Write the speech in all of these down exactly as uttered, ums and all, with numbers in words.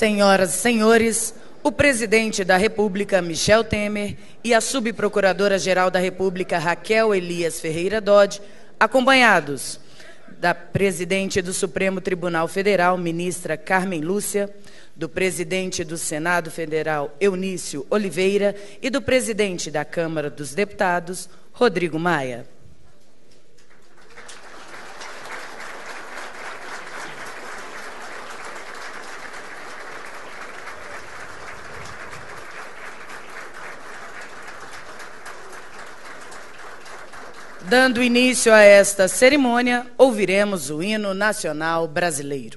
Senhoras e senhores, o presidente da República, Michel Temer, e a subprocuradora-geral da República, Raquel Elias Ferreira Dodge, acompanhados da presidente do Supremo Tribunal Federal, ministra Carmen Lúcia, do presidente do Senado Federal, Eunício Oliveira, e do presidente da Câmara dos Deputados, Rodrigo Maia. Dando início a esta cerimônia, ouviremos o hino nacional brasileiro.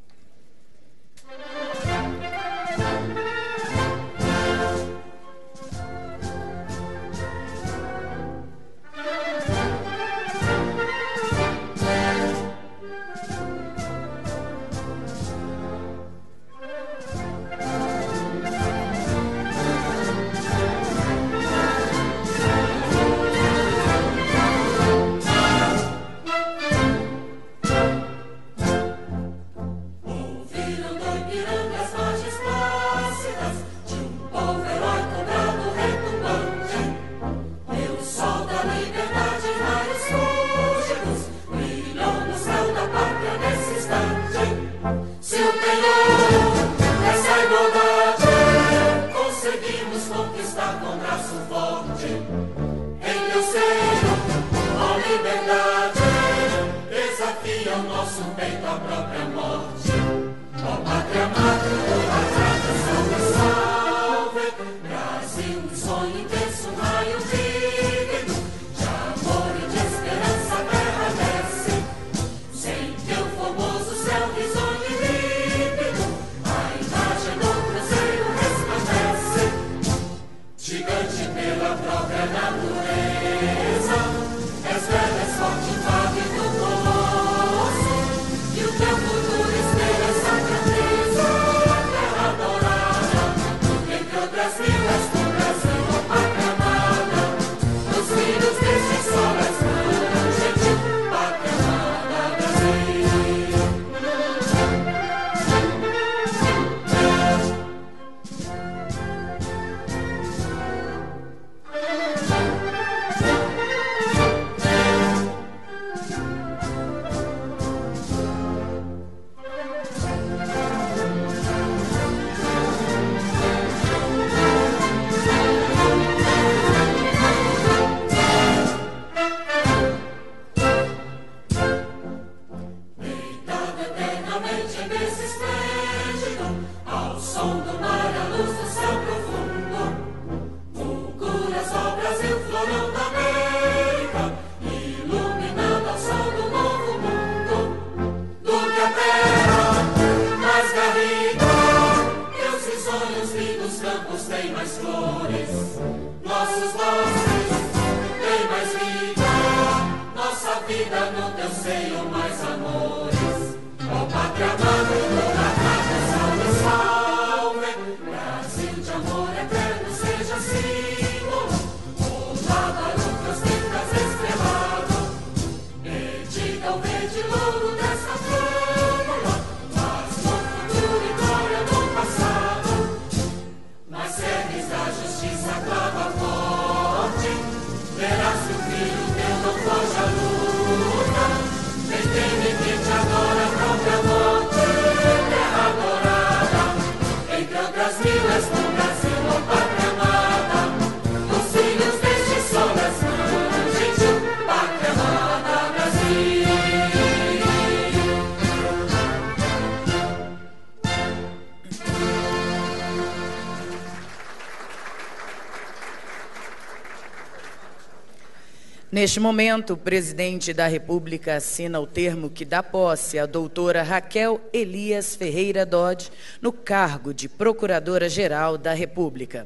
Neste momento, o presidente da República assina o termo que dá posse à doutora Raquel Elias Ferreira Dodge no cargo de Procuradora-Geral da República.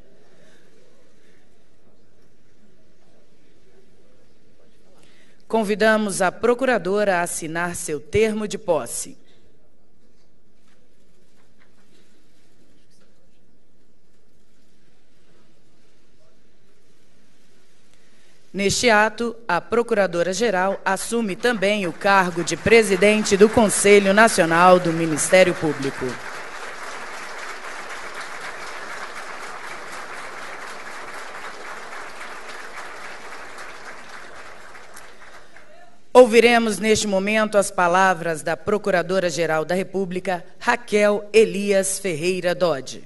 Convidamos a procuradora a assinar seu termo de posse. Neste ato, a Procuradora-Geral assume também o cargo de presidente do Conselho Nacional do Ministério Público. Ouviremos neste momento as palavras da Procuradora-Geral da República, Raquel Elias Ferreira Dodge.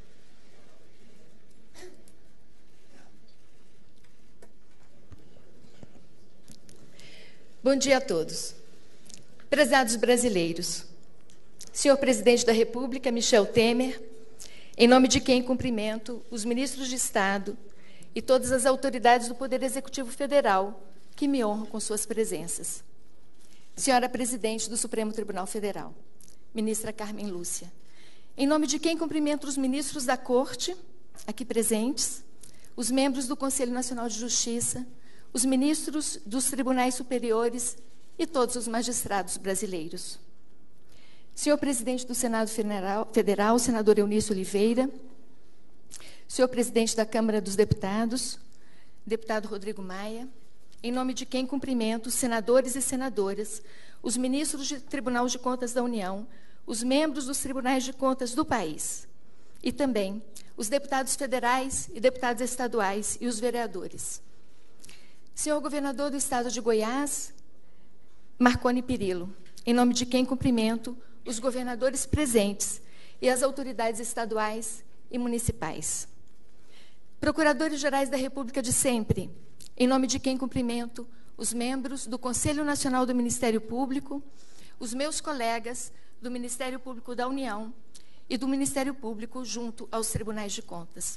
Bom dia a todos. Prezados brasileiros, senhor Presidente da República, Michel Temer, em nome de quem cumprimento os ministros de Estado e todas as autoridades do Poder Executivo Federal que me honram com suas presenças. Senhora Presidente do Supremo Tribunal Federal, Ministra Carmen Lúcia, em nome de quem cumprimento os ministros da Corte, aqui presentes, os membros do Conselho Nacional de Justiça, os ministros dos Tribunais Superiores e todos os magistrados brasileiros. Senhor Presidente do Senado Federal, senador Eunício Oliveira, senhor Presidente da Câmara dos Deputados, deputado Rodrigo Maia, em nome de quem cumprimento os senadores e senadoras, os ministros do Tribunal de Contas da União, os membros dos Tribunais de Contas do país, e também os deputados federais e deputados estaduais e os vereadores. Senhor Governador do Estado de Goiás, Marconi Perillo, em nome de quem cumprimento os governadores presentes e as autoridades estaduais e municipais. Procuradores-gerais da República de sempre, em nome de quem cumprimento os membros do Conselho Nacional do Ministério Público, os meus colegas do Ministério Público da União e do Ministério Público junto aos Tribunais de Contas.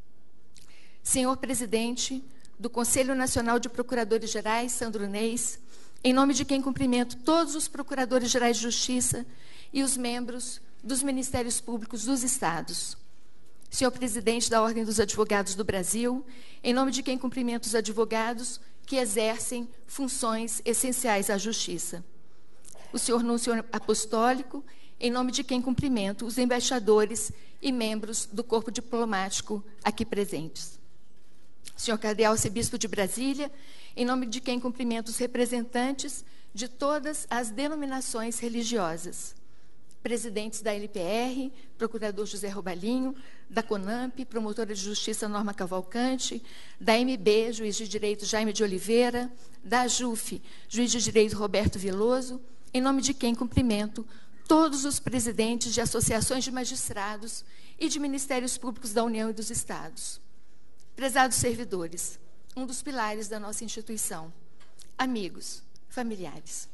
Senhor Presidente do Conselho Nacional de Procuradores-Gerais, Sandro Neis, em nome de quem cumprimento todos os Procuradores-Gerais de Justiça e os membros dos Ministérios Públicos dos Estados. Senhor Presidente da Ordem dos Advogados do Brasil, em nome de quem cumprimento os advogados que exercem funções essenciais à Justiça. O senhor Núncio Apostólico, em nome de quem cumprimento os embaixadores e membros do corpo diplomático aqui presentes. Senhor Cardeal Arcebispo de Brasília, em nome de quem cumprimento os representantes de todas as denominações religiosas. Presidentes da L P R, Procurador José Robalinho, da CONAMP, Promotora de Justiça Norma Cavalcante, da M B, Juiz de Direito Jaime de Oliveira, da JUF, Juiz de Direito Roberto Veloso, em nome de quem cumprimento todos os presidentes de associações de magistrados e de ministérios públicos da União e dos Estados. Prezados servidores, um dos pilares da nossa instituição, amigos, familiares.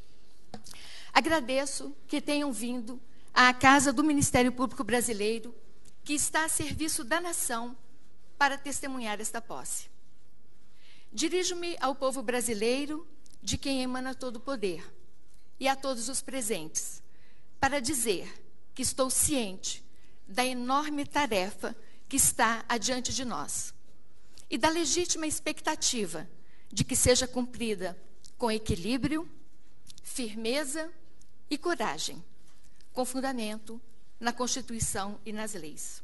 Agradeço que tenham vindo à Casa do Ministério Público Brasileiro, que está a serviço da nação, para testemunhar esta posse. Dirijo-me ao povo brasileiro, de quem emana todo o poder, e a todos os presentes, para dizer que estou ciente da enorme tarefa que está adiante de nós e da legítima expectativa de que seja cumprida com equilíbrio, firmeza e coragem, com fundamento na Constituição e nas leis.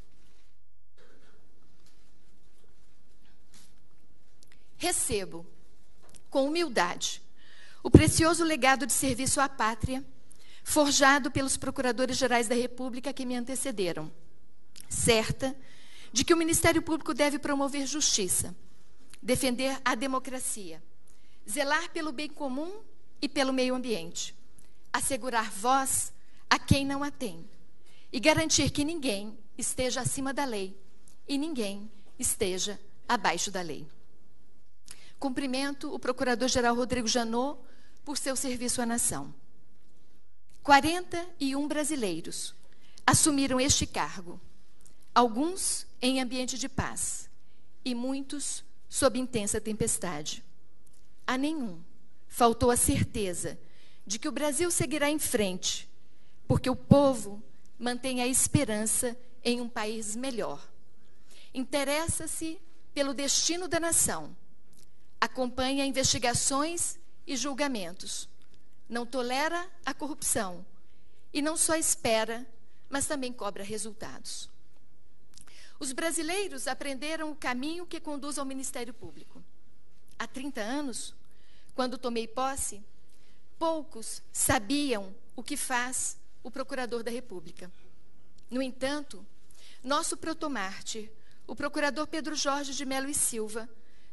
Recebo, com humildade, o precioso legado de serviço à pátria, forjado pelos Procuradores-Gerais da República que me antecederam, certa de que o Ministério Público deve promover justiça, defender a democracia, zelar pelo bem comum e pelo meio ambiente, assegurar voz a quem não a tem e garantir que ninguém esteja acima da lei e ninguém esteja abaixo da lei. Cumprimento o Procurador-Geral Rodrigo Janot por seu serviço à nação. quarenta e um brasileiros assumiram este cargo, alguns em ambiente de paz e muitos sob intensa tempestade. A nenhum faltou a certeza de que o Brasil seguirá em frente, porque o povo mantém a esperança em um país melhor. Interessa-se pelo destino da nação, acompanha investigações e julgamentos, não tolera a corrupção e não só espera, mas também cobra resultados. Os brasileiros aprenderam o caminho que conduz ao Ministério Público. Há trinta anos, quando tomei posse, poucos sabiam o que faz o Procurador da República. No entanto, nosso protomártir, o Procurador Pedro Jorge de Melo e Silva,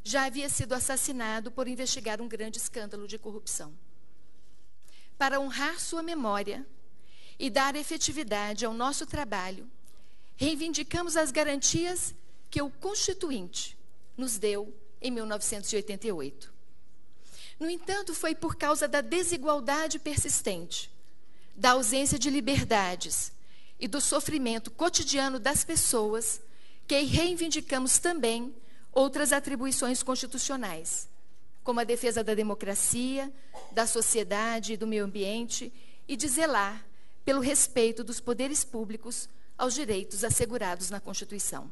já havia sido assassinado por investigar um grande escândalo de corrupção. Para honrar sua memória e dar efetividade ao nosso trabalho, reivindicamos as garantias que o Constituinte nos deu em mil novecentos e oitenta e oito. No entanto, foi por causa da desigualdade persistente, da ausência de liberdades e do sofrimento cotidiano das pessoas que reivindicamos também outras atribuições constitucionais, como a defesa da democracia, da sociedade e do meio ambiente, e de zelar pelo respeito dos poderes públicos aos direitos assegurados na Constituição.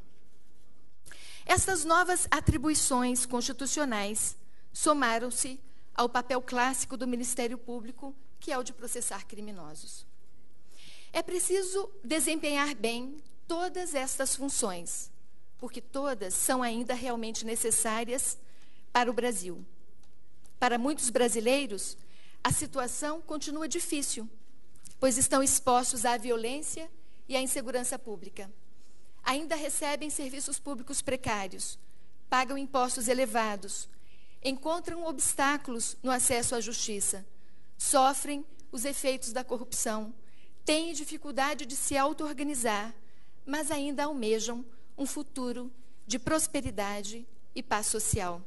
Estas novas atribuições constitucionais somaram-se ao papel clássico do Ministério Público, que é o de processar criminosos. É preciso desempenhar bem todas estas funções, porque todas são ainda realmente necessárias para o Brasil. Para muitos brasileiros, a situação continua difícil, pois estão expostos à violência e à insegurança pública. Ainda recebem serviços públicos precários, pagam impostos elevados, encontram obstáculos no acesso à justiça, sofrem os efeitos da corrupção, têm dificuldade de se auto-organizar, mas ainda almejam um futuro de prosperidade e paz social.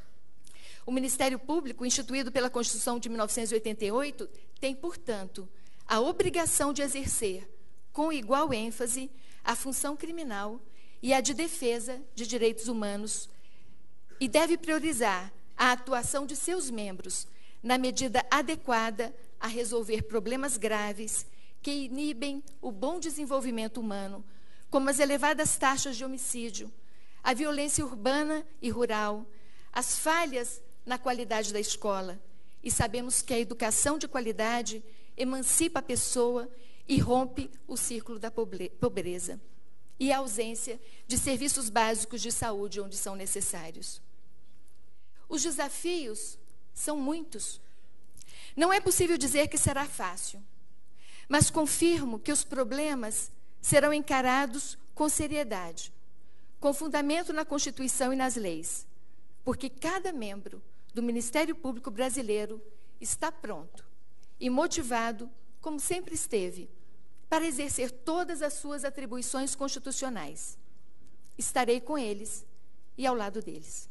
O Ministério Público, instituído pela Constituição de mil novecentos e oitenta e oito, tem, portanto, a obrigação de exercer, com igual ênfase, a função criminal e a de defesa de direitos humanos, e deve priorizar a atuação de seus membros na medida adequada a resolver problemas graves que inibem o bom desenvolvimento humano, como as elevadas taxas de homicídio, a violência urbana e rural, as falhas na qualidade da escola. E sabemos que a educação de qualidade emancipa a pessoa e rompe o círculo da pobreza, e a ausência de serviços básicos de saúde onde são necessários. Os desafios são muitos. Não é possível dizer que será fácil, mas confirmo que os problemas serão encarados com seriedade, com fundamento na Constituição e nas leis, porque cada membro do Ministério Público brasileiro está pronto e motivado, como sempre esteve, para exercer todas as suas atribuições constitucionais. Estarei com eles e ao lado deles.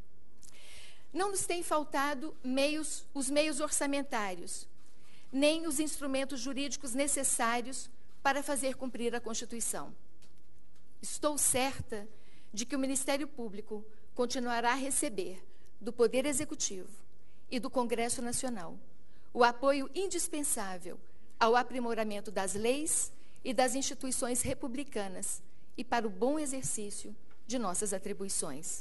Não nos têm faltado meios, os meios orçamentários, nem os instrumentos jurídicos necessários para fazer cumprir a Constituição. Estou certa de que o Ministério Público continuará a receber do Poder Executivo e do Congresso Nacional o apoio indispensável ao aprimoramento das leis e das instituições republicanas e para o bom exercício de nossas atribuições.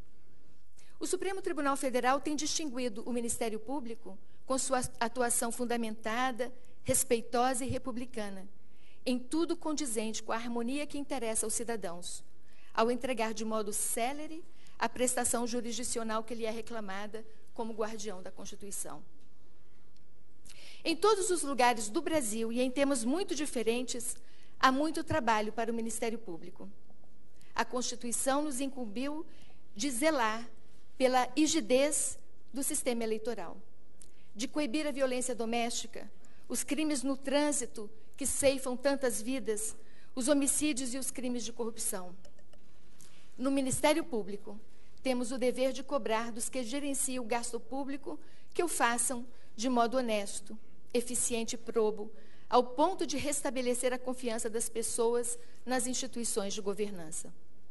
O Supremo Tribunal Federal tem distinguido o Ministério Público com sua atuação fundamentada, respeitosa e republicana, em tudo condizente com a harmonia que interessa aos cidadãos, ao entregar de modo célere a prestação jurisdicional que lhe é reclamada como guardião da Constituição. Em todos os lugares do Brasil e em temas muito diferentes, há muito trabalho para o Ministério Público. A Constituição nos incumbiu de zelar pela rigidez do sistema eleitoral, de coibir a violência doméstica, os crimes no trânsito que ceifam tantas vidas, os homicídios e os crimes de corrupção. No Ministério Público, temos o dever de cobrar dos que gerenciam o gasto público que o façam de modo honesto, eficiente e probo, ao ponto de restabelecer a confiança das pessoas nas instituições de governança.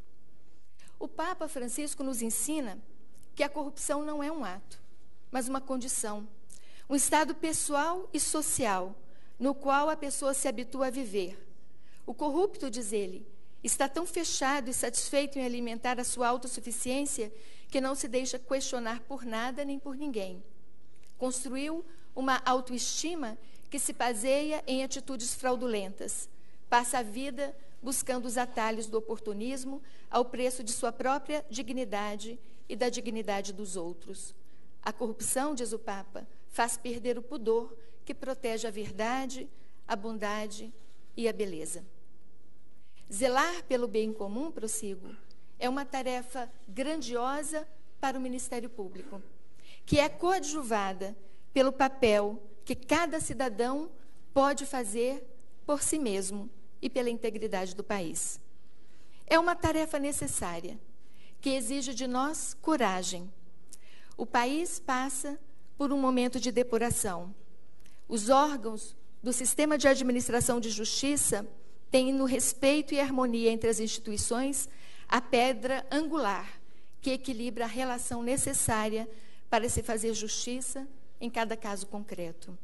O Papa Francisco nos ensina que a corrupção não é um ato, mas uma condição, um estado pessoal e social, no qual a pessoa se habitua a viver. O corrupto, diz ele, está tão fechado e satisfeito em alimentar a sua autossuficiência que não se deixa questionar por nada nem por ninguém. Construiu uma autoestima que se baseia em atitudes fraudulentas. Passa a vida buscando os atalhos do oportunismo ao preço de sua própria dignidade e da dignidade dos outros. A corrupção, diz o Papa, faz perder o pudor que protege a verdade, a bondade e a beleza. Zelar pelo bem comum, prossigo, é uma tarefa grandiosa, para o Ministério Público, que é coadjuvada pelo papel que cada cidadão pode fazer por si mesmo e pela integridade do país. É uma tarefa necessária, que exige de nós coragem. O país passa por um momento de depuração. Os órgãos do sistema de administração de justiça têm, no respeito e harmonia entre as instituições, a pedra angular que equilibra a relação necessária para se fazer justiça em cada caso concreto.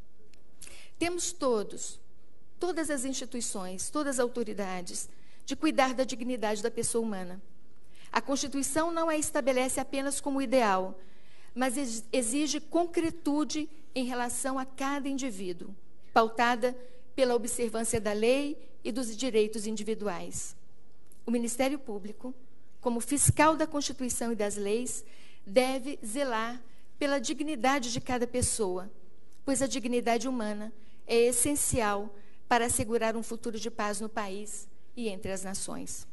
Temos todos, todas as instituições, todas as autoridades, de cuidar da dignidade da pessoa humana. A Constituição não a estabelece apenas como ideal, mas exige concretude em relação a cada indivíduo, pautada pela observância da lei e dos direitos individuais. O Ministério Público, como fiscal da Constituição e das leis, deve zelar pela dignidade de cada pessoa, pois a dignidade humana é essencial para assegurar um futuro de paz no país e entre as nações.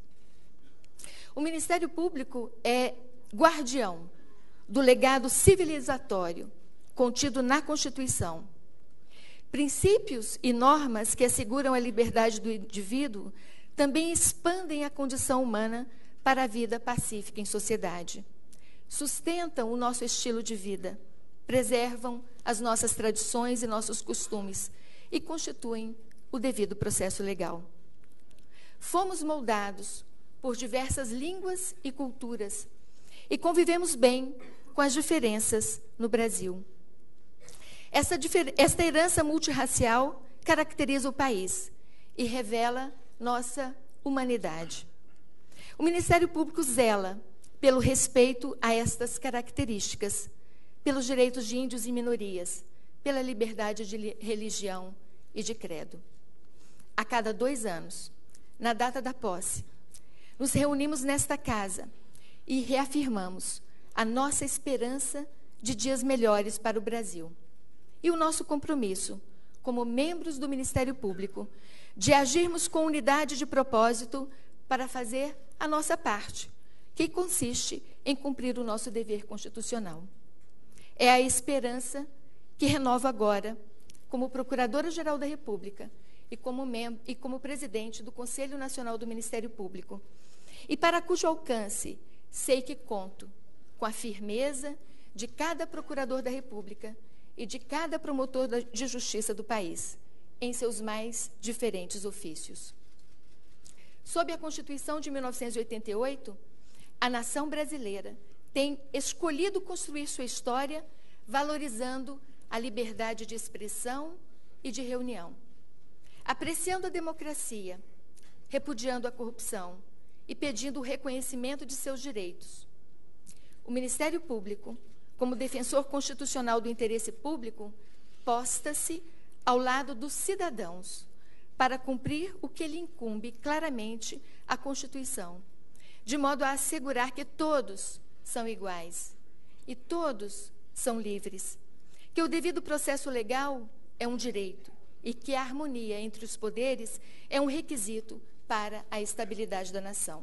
O Ministério Público é guardião do legado civilizatório contido na Constituição. Princípios e normas que asseguram a liberdade do indivíduo também expandem a condição humana para a vida pacífica em sociedade. Sustentam o nosso estilo de vida, preservam as nossas tradições e nossos costumes e constituem o devido processo legal. Fomos moldados por diversas línguas e culturas e convivemos bem com as diferenças no Brasil. Essa, esta herança multirracial caracteriza o país e revela nossa humanidade. O Ministério Público zela pelo respeito a estas características, pelos direitos de índios e minorias, pela liberdade de religião e de credo. A cada dois anos, na data da posse, nos reunimos nesta casa e reafirmamos a nossa esperança de dias melhores para o Brasil e o nosso compromisso, como membros do Ministério Público, de agirmos com unidade de propósito para fazer a nossa parte, que consiste em cumprir o nosso dever constitucional. É a esperança que renovo agora, como Procuradora-Geral da República e como, mem- e como presidente do Conselho Nacional do Ministério Público, e para cujo alcance sei que conto com a firmeza de cada procurador da República e de cada promotor de justiça do país, em seus mais diferentes ofícios. Sob a Constituição de mil novecentos e oitenta e oito, a nação brasileira tem escolhido construir sua história valorizando a liberdade de expressão e de reunião, apreciando a democracia, repudiando a corrupção e pedindo o reconhecimento de seus direitos. O Ministério Público, como defensor constitucional do interesse público, posta-se ao lado dos cidadãos para cumprir o que lhe incumbe claramente a Constituição, de modo a assegurar que todos são iguais e todos são livres, que o devido processo legal é um direito e que a harmonia entre os poderes é um requisito para a estabilidade da nação.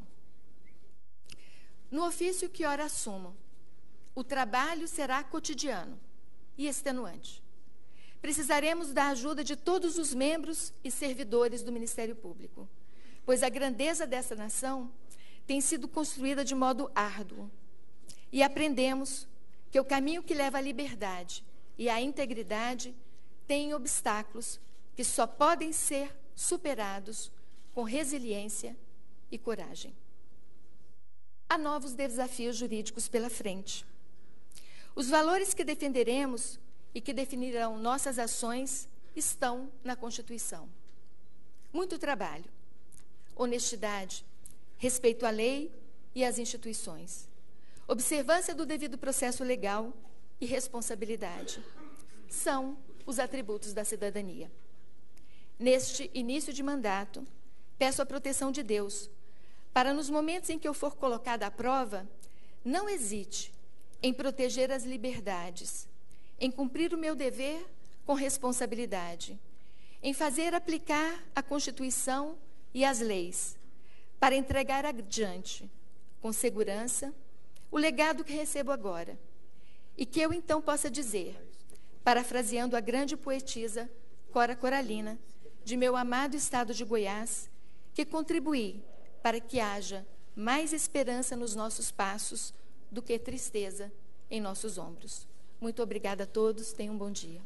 No ofício que ora assumo, o trabalho será cotidiano e extenuante. Precisaremos da ajuda de todos os membros e servidores do Ministério Público, pois a grandeza dessa nação tem sido construída de modo árduo. E aprendemos que o caminho que leva à liberdade e à integridade tem obstáculos que só podem ser superados com resiliência e coragem. Há novos desafios jurídicos pela frente. Os valores que defenderemos e que definirão nossas ações estão na Constituição. Muito trabalho, honestidade, respeito à lei e às instituições, observância do devido processo legal e responsabilidade são os atributos da cidadania. Neste início de mandato, peço a proteção de Deus para, nos momentos em que eu for colocada à prova, não hesite em proteger as liberdades, em cumprir o meu dever com responsabilidade, em fazer aplicar a Constituição e as leis, para entregar adiante, com segurança, o legado que recebo agora, e que eu então possa dizer, parafraseando a grande poetisa Cora Coralina, de meu amado estado de Goiás, que contribuí para que haja mais esperança nos nossos passos do que tristeza em nossos ombros. Muito obrigada a todos, tenham um bom dia.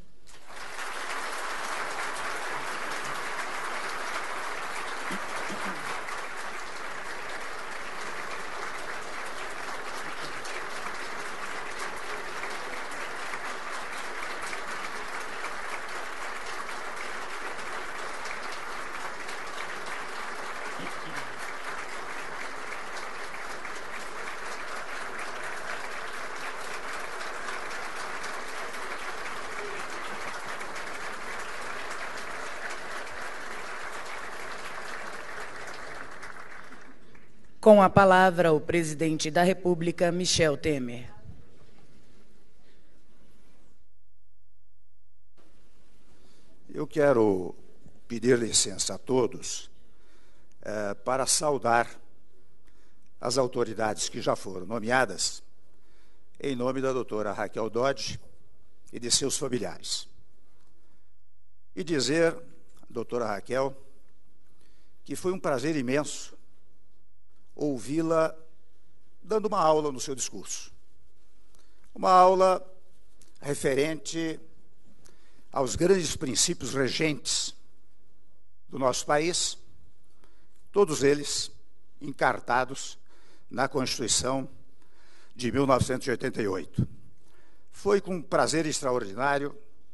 Com a palavra, o presidente da República, Michel Temer. Eu quero pedir licença a todos eh, para saudar as autoridades que já foram nomeadas em nome da doutora Raquel Dodge e de seus familiares. E dizer, doutora Raquel, que foi um prazer imenso ouvi-la dando uma aula no seu discurso. Uma aula referente aos grandes princípios regentes do nosso país, todos eles encartados na Constituição de mil novecentos e oitenta e oito. Foi com prazer extraordinário,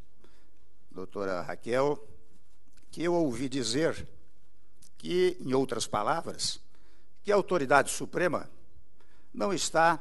doutora Raquel, que eu ouvi dizer que, em outras palavras, que a autoridade suprema não está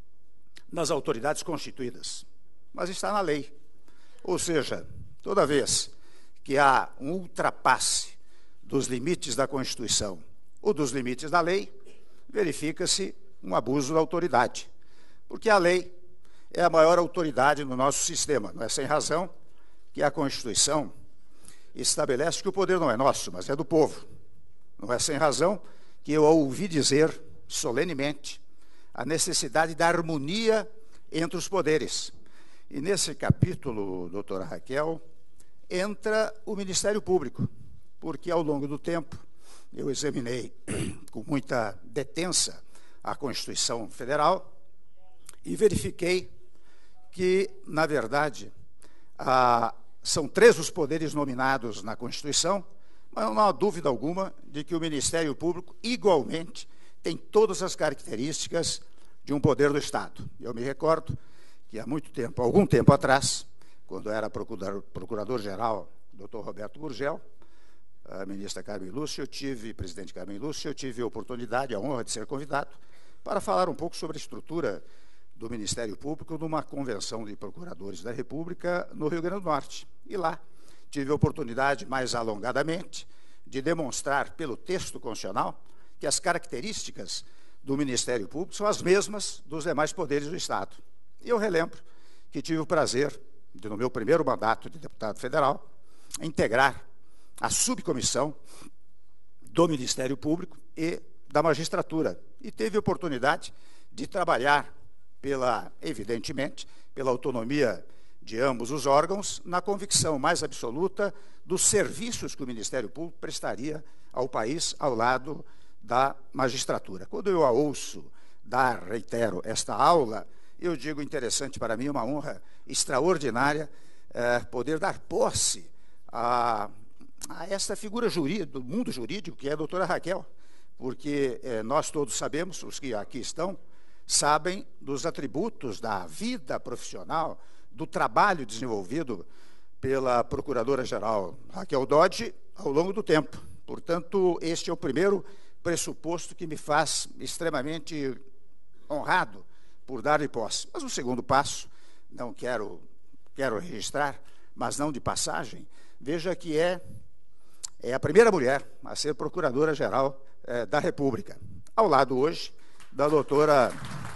nas autoridades constituídas, mas está na lei. Ou seja, toda vez que há um ultrapasse dos limites da Constituição ou dos limites da lei, verifica-se um abuso da autoridade. Porque a lei é a maior autoridade no nosso sistema. Não é sem razão que a Constituição estabelece que o poder não é nosso, mas é do povo. Não é sem razão que eu ouvi dizer solenemente a necessidade da harmonia entre os poderes. E nesse capítulo, doutora Raquel, entra o Ministério Público, porque ao longo do tempo eu examinei com muita detença a Constituição Federal e verifiquei que, na verdade, a, são três os poderes nominados na Constituição, mas não há dúvida alguma de que o Ministério Público, igualmente, tem todas as características de um poder do Estado. Eu me recordo que há muito tempo, algum tempo atrás, quando era procurador-geral, doutor Roberto Gurgel, a ministra Carmen Lúcia, eu tive, presidente Carmen Lúcia, eu tive a oportunidade, a honra de ser convidado para falar um pouco sobre a estrutura do Ministério Público numa convenção de procuradores da República no Rio Grande do Norte. E lá tive a oportunidade, mais alongadamente, de demonstrar pelo texto constitucional que as características do Ministério Público são as mesmas dos demais poderes do Estado. E eu relembro que tive o prazer, de, no meu primeiro mandato de deputado federal, integrar a subcomissão do Ministério Público e da magistratura. E teve a oportunidade de trabalhar, pela, evidentemente, pela autonomia de ambos os órgãos, na convicção mais absoluta dos serviços que o Ministério Público prestaria ao país ao lado da magistratura. Quando eu a ouço dar, reitero, esta aula, eu digo interessante para mim, uma honra extraordinária, é, poder dar posse a, a esta figura jurídica, do mundo jurídico, que é a doutora Raquel, porque é, nós todos sabemos, os que aqui estão, sabem dos atributos da vida profissional, do trabalho desenvolvido pela Procuradora-Geral Raquel Dodge ao longo do tempo. Portanto, este é o primeiro pressuposto que me faz extremamente honrado por dar-lhe posse. Mas o segundo passo, não quero, quero registrar, mas não de passagem, veja que é, é a primeira mulher a ser Procuradora-Geral eh, da República, ao lado hoje da doutora...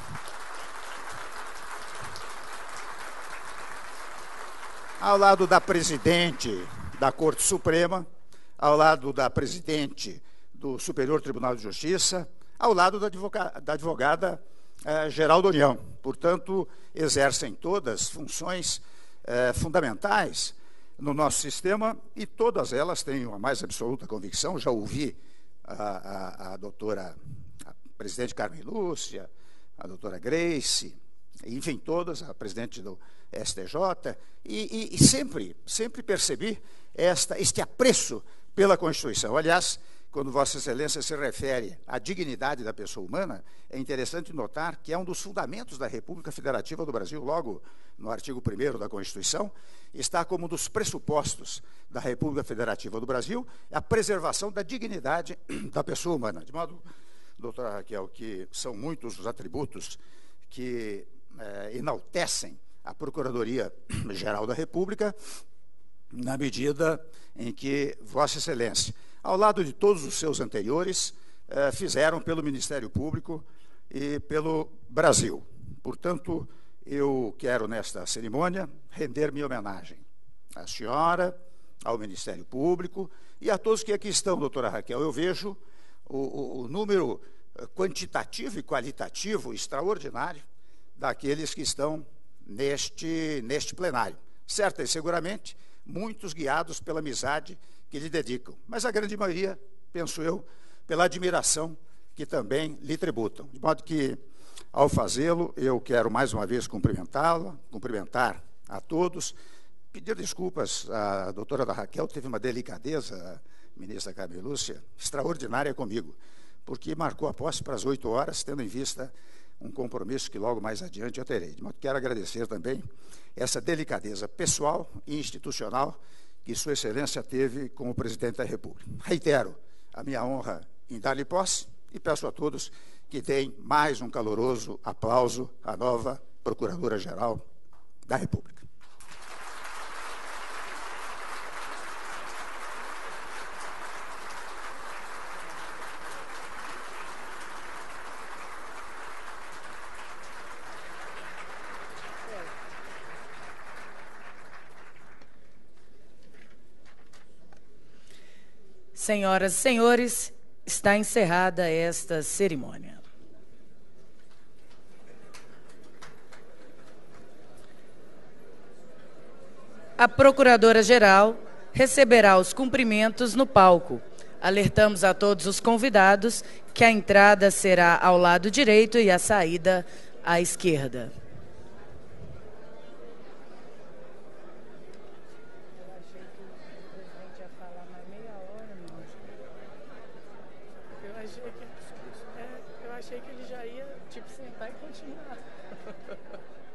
ao lado da presidente da Corte Suprema, ao lado da presidente do Superior Tribunal de Justiça, ao lado da advogada, da advogada eh, Geral da União. Portanto, exercem todas funções eh, fundamentais no nosso sistema e todas elas têm a mais absoluta convicção. Já ouvi a, a, a doutora, a presidente Carmen Lúcia, a doutora Grace, enfim, todas, a presidente do S T J, e, e, e sempre, sempre percebi esta, este apreço pela Constituição. Aliás, quando Vossa Excelência se refere à dignidade da pessoa humana, é interessante notar que é um dos fundamentos da República Federativa do Brasil, logo no artigo primeiro da Constituição, está como um dos pressupostos da República Federativa do Brasil a preservação da dignidade da pessoa humana. De modo, doutora Raquel, que são muitos os atributos que eh, enaltecem a Procuradoria-Geral da República, na medida em que Vossa Excelência, ao lado de todos os seus anteriores, eh, fizeram pelo Ministério Público e pelo Brasil. Portanto, eu quero, nesta cerimônia, render minha homenagem à senhora, ao Ministério Público e a todos que aqui estão, doutora Raquel. Eu vejo o, o, o número quantitativo e qualitativo extraordinário daqueles que estão neste, neste plenário. Certo e seguramente, muitos guiados pela amizade que lhe dedicam, mas a grande maioria, penso eu, pela admiração que também lhe tributam. De modo que, ao fazê-lo, eu quero mais uma vez cumprimentá-la, cumprimentar a todos, pedir desculpas. A doutora da Raquel teve uma delicadeza, a ministra Carmen Lúcia, extraordinária comigo, porque marcou a posse para as oito horas, tendo em vista um compromisso que logo mais adiante eu terei. De modo que quero agradecer também essa delicadeza pessoal e institucional que Sua Excelência teve com o Presidente da República. Reitero a minha honra em dar-lhe posse e peço a todos que deem mais um caloroso aplauso à nova Procuradora-Geral da República. Senhoras e senhores, está encerrada esta cerimônia. A Procuradora-Geral receberá os cumprimentos no palco. Alertamos a todos os convidados que a entrada será ao lado direito e a saída à esquerda. Eu achei que ele já ia, tipo, sentar e continuar.